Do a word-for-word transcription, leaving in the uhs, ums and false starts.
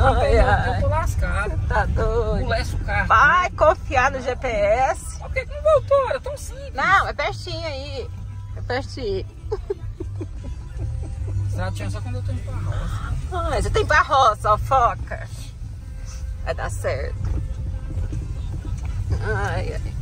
Ai, ai. Eu tô lascado. Você tá doido. Pulasse o carro. Vai confiar no G P S. Por que que não voltou? Era tão simples. Não, é pertinho aí. É pertinho. Estrada tinha só quando eu tô indo pra roça. Ai, você tem pra roça, ó, foca. Vai dar certo. Ai, ai.